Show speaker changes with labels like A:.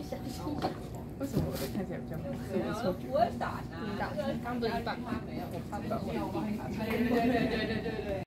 A: 下。
B: 为什么我的看起来比较红色？我错觉。
A: 你打，刚不是一半吗？我看到。对。